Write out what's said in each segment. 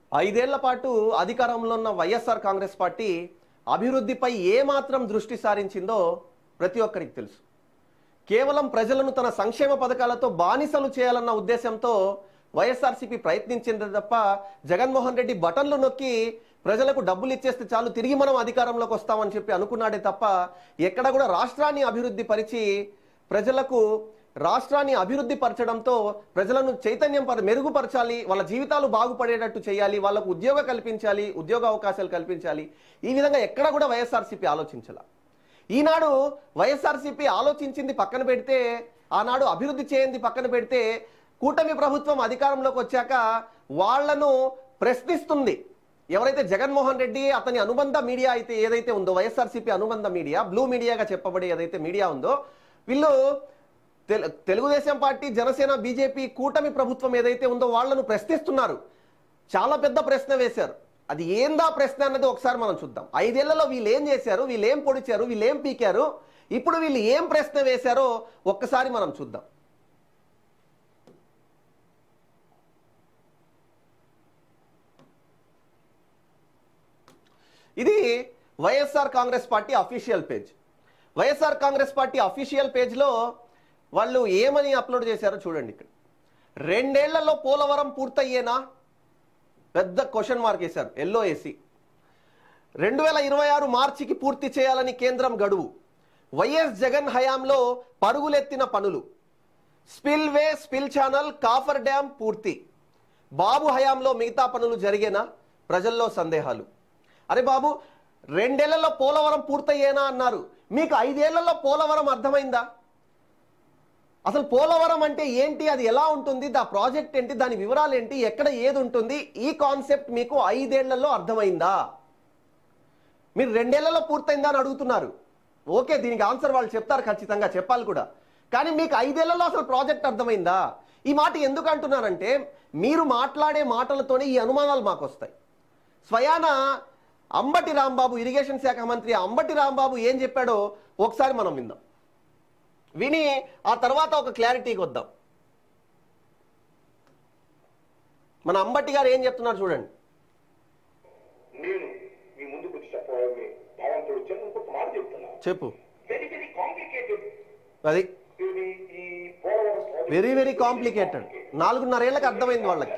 ఐదేళ్ల పాటు అధికారంలో ఉన్న వైఎస్ఆర్ కాంగ్రెస్ పార్టీ అభివృద్ధిపై ఏమాత్రం దృష్టి సారించిందో ప్రతి ఒక్కరికి తెలుసు. కేవలం ప్రజలను తన సంక్షేమ పథకాలతో బానిసలు చేయాలన్న ఉద్దేశంతో వైఎస్ఆర్సీపీ ప్రయత్నించింది తప్ప జగన్మోహన్ రెడ్డి బటన్లు నొక్కి ప్రజలకు డబ్బులు ఇచ్చేస్తే చాలు తిరిగి మనం అధికారంలోకి వస్తామని చెప్పి అనుకున్నాడే తప్ప ఎక్కడ కూడా రాష్ట్రాన్ని అభివృద్ధి పరిచి ప్రజలకు రాష్ట్రాన్ని అభివృద్ధి పరచడంతో ప్రజలను చైతన్యం మెరుగుపరచాలి, వాళ్ళ జీవితాలు బాగుపడేటట్టు చేయాలి, వాళ్ళకు ఉద్యోగ కల్పించాలి, ఉద్యోగ అవకాశాలు కల్పించాలి, ఈ విధంగా ఎక్కడ కూడా వైఎస్ఆర్సీపీ ఆలోచించాల. ఈనాడు వైఎస్ఆర్సీపీ ఆలోచించింది పక్కన పెడితే, ఆనాడు అభివృద్ధి చేయింది పక్కన పెడితే, కూటమి ప్రభుత్వం అధికారంలోకి వచ్చాక వాళ్లను ప్రశ్నిస్తుంది. ఎవరైతే జగన్మోహన్ రెడ్డి అతని అనుబంధ మీడియా అయితే ఏదైతే ఉందో, వైఎస్ఆర్సీపీ అనుబంధ మీడియా, బ్లూ మీడియాగా చెప్పబడే ఏదైతే మీడియా ఉందో, వీళ్ళు తెలుగుదేశం పార్టీ, జనసేన, బీజేపీ కూటమి ప్రభుత్వం ఏదైతే ఉందో వాళ్లను ప్రశ్నిస్తున్నారు. చాలా పెద్ద ప్రశ్న వేశారు. అది ఏందా ప్రశ్న అన్నది ఒకసారి మనం చూద్దాం. 5 ఏళ్లలో వీళ్ళు ఏం చేశారు, వీళ్ళు ఏం పొడిచారు, వీళ్ళు ఏం పీకారు, ఇప్పుడు వీళ్ళు ఏం ప్రశ్న వేశారో ఒక్కసారి మనం చూద్దాం. ఇది YSR Congress party official page. YSR Congress party official పేజ్లో వాళ్ళు ఏమని అప్లోడ్ చేశారో చూడండి. ఇక్కడ 2 ఏళ్లలో పోలవరం పూర్తయ్యేనా, పెద్ద క్వశ్చన్ మార్క్ వేశారు, ఎల్లో వేసి. 2026 మార్చికి పూర్తి చేయాలని కేంద్రం గడువు. వైఎస్ జగన్ హయాంలో పరుగులెత్తిన పనులు. Spillway, spill channel, coffer dam పూర్తి. బాబు హయాంలో మిగతా పనులు జరిగేనా? ప్రజల్లో సందేహాలు. అరే బాబు, 2 ఏళ్లలో పోలవరం పూర్తయ్యేనా అన్నారు. మీకు 5 ఏళ్లలో పోలవరం అర్థమైందా? అసలు పోలవరం అంటే ఏంటి, అది ఎలా ఉంటుంది, దా ప్రాజెక్ట్ ఏంటి, దాని వివరాలు ఏంటి, ఎక్కడ ఏది ఉంటుంది, ఈ కాన్సెప్ట్ మీకు 5 ఏళ్లలో అర్థమైందా? మీరు 2 ఏళ్లలో పూర్తయిందా అని అడుగుతున్నారు. ఓకే, దీనికి ఆన్సర్ వాళ్ళు చెప్తారు, ఖచ్చితంగా చెప్పాలి కూడా. కానీ మీకు 5 ఏళ్లలో అసలు ప్రాజెక్ట్ అర్థమైందా? ఈ మాట ఎందుకు అంటున్నానంటే, మీరు మాట్లాడే మాటలతోనే ఈ అనుమానాలు మాకు వస్తాయి. స్వయాన అంబటి రాంబాబు, ఇరిగేషన్ శాఖ మంత్రి అంబటి రాంబాబు ఏం చెప్పాడో ఒకసారి మనం విందాం. విని ఆ తర్వాత ఒక క్లారిటీకి వద్దాం. మన అంబటి గారు ఏం చెప్తున్నారు చూడండి. నేను మీ ముందుకు వచ్చి చెప్పాలని భావంతో వచ్చాను. ఇంకొక మాట చెప్తున్నా, చెప్పు. Very very complicated. అది ఈ పోలవరం వెరీ వెరీ కాంప్లికేటెడ్. 4.5 ఏళ్ళకి అర్థమైంది వాళ్ళకి.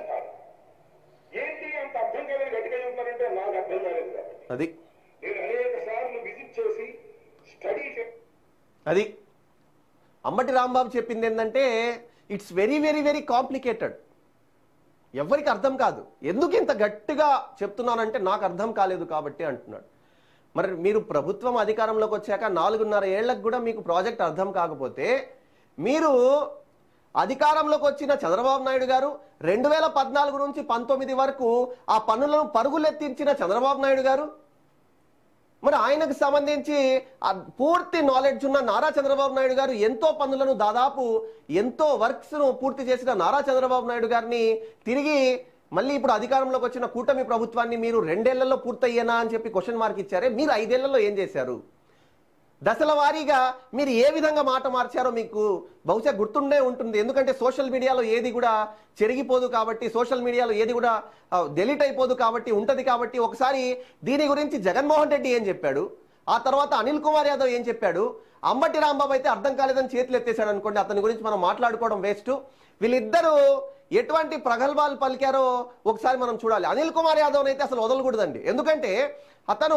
ఏంటి అంత అర్థం కాదని గట్టిగా చెప్తారంటే నాకు అర్థం కాలేదు. అది నేను అనేక సార్లు విజిట్ చేసి స్టడీ అది అంబటి రాంబాబు చెప్పింది ఏంటంటే, it's very very very complicated. ఎవరికి అర్థం కాదు. ఎందుకు ఇంత గట్టిగా చెప్తున్నానంటే నాకు అర్థం కాలేదు కాబట్టి అంటున్నాడు. మరి మీరు ప్రభుత్వం అధికారంలోకి వచ్చాక 4.5 ఏళ్లకు కూడా మీకు ప్రాజెక్ట్ అర్థం కాకపోతే, మీరు అధికారంలోకి వచ్చిన చంద్రబాబు నాయుడు గారు 2014 నుంచి 19 వరకు ఆ పనులను పరుగులెత్తించిన చంద్రబాబు నాయుడు గారు, మరి ఆయనకు సంబంధించి పూర్తి నాలెడ్జ్ ఉన్న నారా చంద్రబాబు నాయుడు గారు ఎంతో పనులను, దాదాపు ఎంతో వర్క్స్ ను పూర్తి చేసిన నారా చంద్రబాబు నాయుడు గారిని తిరిగి మళ్ళీ ఇప్పుడు అధికారంలోకి వచ్చిన కూటమి ప్రభుత్వాన్ని మీరు 2 ఏళ్లలో పూర్తయ్యేనా అని చెప్పి క్వశ్చన్ మార్క్ ఇచ్చారే, మీరు 5 ఏళ్లలో ఏం చేశారు? దశల వారీగా మీరు ఏ విధంగా మాట మార్చారో మీకు బహుశా గుర్తుండే ఉంటుంది. ఎందుకంటే సోషల్ మీడియాలో ఏది కూడా చెరిగిపోదు కాబట్టి, సోషల్ మీడియాలో ఏది కూడా డెలీట్ అయిపోదు కాబట్టి, ఉంటది కాబట్టి, ఒకసారి దీని గురించి జగన్మోహన్ రెడ్డి ఏం చెప్పాడు, ఆ తర్వాత అనిల్ కుమార్ యాదవ్ ఏం చెప్పాడు, అంబటి రాంబాబు అయితే అర్థం కాలేదని చేతులు ఎత్తేసాడు అనుకోండి, అతని గురించి మనం మాట్లాడుకోవడం వేస్ట్. వీళ్ళిద్దరూ ఎటువంటి ప్రగల్భాలు పలికారో ఒకసారి మనం చూడాలి. అనిల్ కుమార్ యాదవ్ అయితే అసలు వదలకూడదండి. ఎందుకంటే అతను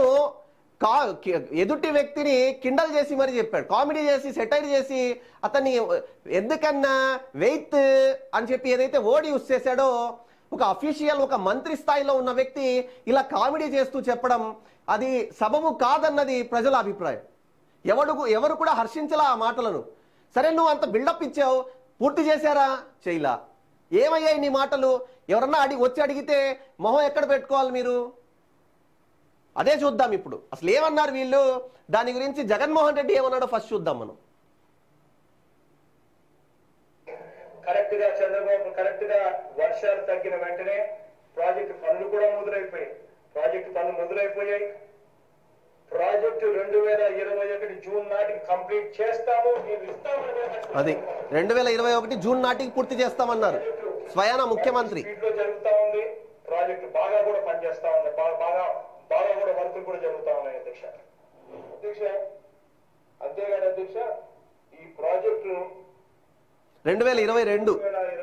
ఎదుటి వ్యక్తిని కిండల్ చేసి మరి చెప్పాడు, కామెడీ చేసి, సెటైర్ చేసి, అతన్ని ఎందుకన్నా వెయిత్ అని చెప్పి ఏదైతే వర్డ్ యూస్ చేశాడో, ఒక అఫీషియల్, ఒక మంత్రి స్థాయిలో ఉన్న వ్యక్తి ఇలా కామెడీ చేస్తూ చెప్పడం అది సబబు కాదన్నది ప్రజల అభిప్రాయం. ఎవరు కూడా హర్షించలా ఆ మాటలను. సరే, నువ్వు అంత బిల్డప్ ఇచ్చావు, పూర్తి చేశారా? చేయలా. ఏమయ్యాయి నీ మాటలు? ఎవరన్నా వచ్చి అడిగితే మొహం ఎక్కడ పెట్టుకోవాలి మీరు? అదే చూద్దాం ఇప్పుడు. అసలు ఏమన్నారు వీళ్ళు, దాని గురించి జగన్మోహన్ రెడ్డి ఏమన్నాడో ఫస్ట్ చూద్దాం మనం. కరెక్ట్ గా చంద్రబాబు కరెక్ట్ గా వర్షాలు తగ్గిన వెంటనే ప్రాజెక్టు పనులు కూడా మొదలైపోయాయి. ప్రాజెక్టు ప్రాజెక్టు 2021 జూన్ నాటికి కంప్లీట్ చేస్తాము, మీరు ఇస్తామని. అది 2021 జూన్ నాటికి పూర్తి చేస్తామన్నారు స్వయాన ముఖ్యమంత్రి. జరుగుతా ఉంది. ప్రాజెక్టు బాగా కూడా పనిచేస్తా ఉంది, బాగా బాగా కూడా వర్కులు కూడా జరుగుతా ఉన్నాయి అధ్యక్ష. అంతేగాని అధ్యక్ష ఈ ప్రాజెక్టు 2022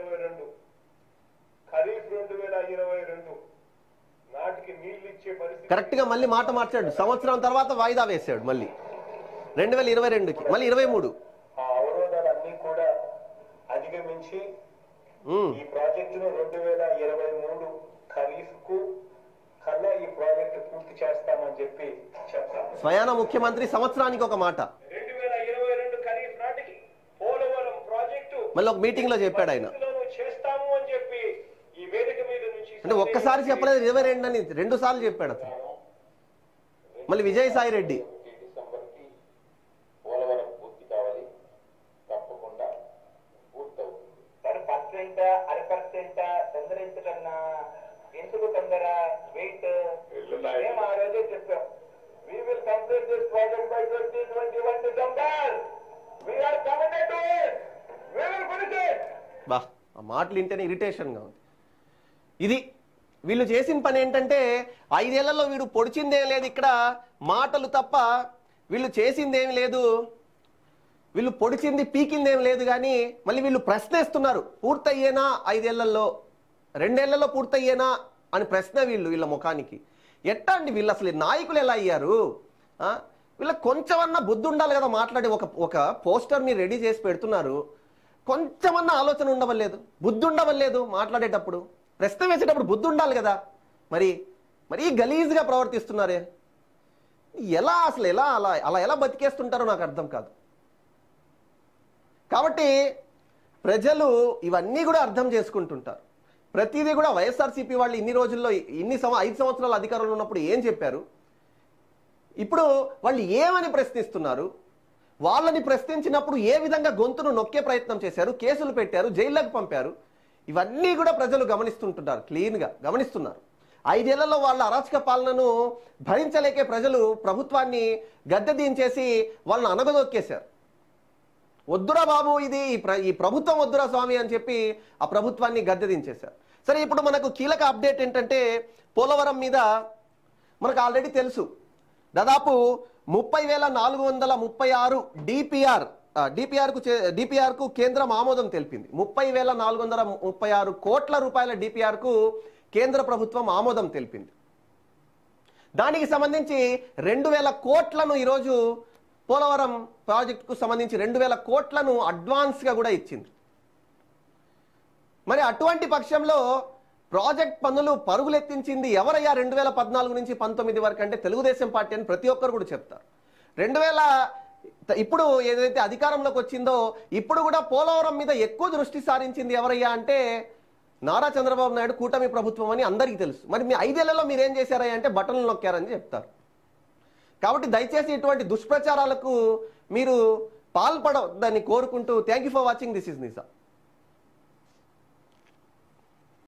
ఖరీఫ్ 2022 నాటికి నీళ్లు ఇచ్చే పరిస్థితి కరెక్ట్ గా మళ్ళీ మాట మార్చాడు. సంవత్సరం తర్వాత వాయిదా వేశాడు మళ్ళీ 2022కి, మళ్ళీ 23. ఆ అవరోధాలన్నీ కూడా అధిగమించి ఈ ప్రాజెక్టును 2023 ఖరీఫ్ కు కల్లా ఈ ప్రాజెక్టు పూర్తి చేస్తామని చెప్పి చెప్తాం. స్వయాన ముఖ్యమంత్రి సంవత్సరానికి ఒక మాట 2022 ఖరీఫ్ నాటికి పోలవరం ప్రాజెక్టు మళ్ళీ ఒక మీటింగ్ లో చెప్పాడు ఆయన. చేస్తాము అని చెప్పి ఈ వేదిక మీద నుంచి అంటే ఒక్కసారి చెప్పలేదు, 22 అని 2 సార్లు చెప్పాడు అతను. మళ్ళీ విజయసాయి రెడ్డి డిసెంబర్కి పోలవరం పూర్తి కావాలి, తప్పకుండా పూర్తవుతుంది. 10% 1% తొందరించకన్నా ఎందుకు తొందర వెయిట్ మేము ఆ రోజే చెప్పాం. We will complete this project by 2021 December. We are committed to it. We will finish it. బా ఆ మాటలు వింటేనే ఇరిటేషన్గా ఉంది. ఇది వీళ్ళు చేసిన పని ఏంటంటే 5 ఏళ్లలో వీడు పొడిచిందేం లేదు, ఇక్కడ మాటలు తప్ప వీళ్ళు చేసిందేమి లేదు, వీళ్ళు పొడిచింది పీకిందేం లేదు. కానీ మళ్ళీ వీళ్ళు ప్రశ్నిస్తున్నారు, పూర్తయ్యేనా 5 ఏళ్లలో, 2 ఏళ్లలో పూర్తయ్యేనా అని ప్రశ్న వీళ్ళ ముఖానికి. ఎట్టా అండి వీళ్ళు అసలు నాయకులు ఎలా అయ్యారు? వీళ్ళకి కొంచెమన్నా బుద్ధి ఉండాలి కదా. మాట్లాడి ఒక పోస్టర్ని రెడీ చేసి పెడుతున్నారు, కొంచెమన్నా ఆలోచన ఉండవలేదు, బుద్ధి ఉండవలేదు. మాట్లాడేటప్పుడు ప్రశ్న వేసేటప్పుడు బుద్ధి ఉండాలి కదా. మరీ గలీజ్గా ప్రవర్తిస్తున్నారే. ఎలా అసలు అలా ఎలా బతికేస్తుంటారో నాకు అర్థం కాదు. కాబట్టి ప్రజలు ఇవన్నీ కూడా అర్థం చేసుకుంటుంటారు. ప్రతిదీ కూడా వైఎస్ఆర్సీపీ వాళ్ళు ఇన్ని రోజుల్లో 5 సంవత్సరాల అధికారంలో ఉన్నప్పుడు ఏం చెప్పారు, ఇప్పుడు వాళ్ళు ఏమని ప్రశ్నిస్తున్నారు, వాళ్ళని ప్రశ్నించినప్పుడు ఏ విధంగా గొంతును నొక్కే ప్రయత్నం చేశారు, కేసులు పెట్టారు, జైల్లోకి పంపారు, ఇవన్నీ కూడా ప్రజలు గమనిస్తుంటున్నారు, క్లీన్గా గమనిస్తున్నారు. 5 ఏళ్లలో వాళ్ళ అరాచక పాలనను భరించలేకే ప్రజలు ప్రభుత్వాన్ని గద్దె దించేసి వాళ్ళని అనగదొక్కేశారు. వద్దురా బాబు, ఇది ఈ ప్రభుత్వం వద్దురా స్వామి అని చెప్పి ఆ ప్రభుత్వాన్ని గద్దె దించేశారు. సరే, ఇప్పుడు మనకు కీలక అప్డేట్ ఏంటంటే పోలవరం మీద మనకు ఆల్రెడీ తెలుసు, దాదాపు 30,436 డిపిఆర్కు కేంద్రం ఆమోదం తెలిపింది. 30,436 కోట్ల రూపాయల డిపిఆర్కు కేంద్ర ప్రభుత్వం ఆమోదం తెలిపింది. దానికి సంబంధించి 2,000 కోట్లను ఈరోజు పోలవరం ప్రాజెక్టుకు సంబంధించి 2,000 కోట్లను అడ్వాన్స్గా కూడా ఇచ్చింది. మరి అటువంటి పక్షంలో ప్రాజెక్ట్ పనులు పరుగులెత్తించింది ఎవరయ్యా 2014 నుంచి 19 వరకు అంటే తెలుగుదేశం పార్టీ అని ప్రతి ఒక్కరు కూడా చెప్తారు. 2000 ఇప్పుడు ఏదైతే అధికారంలోకి వచ్చిందో ఇప్పుడు కూడా పోలవరం మీద ఎక్కువ దృష్టి సారించింది ఎవరయ్యా అంటే నారా చంద్రబాబు నాయుడు కూటమి ప్రభుత్వం అని అందరికీ తెలుసు. మరి మీ 5 ఏళ్లలో మీరు ఏం చేశారయ్యా అంటే బటన్లు నొక్కారని చెప్తారు. కాబట్టి దయచేసి ఇటువంటి దుష్ప్రచారాలకు మీరు పాల్పడవద్దని కోరుకుంటూ thank you for watching. This is నిజా.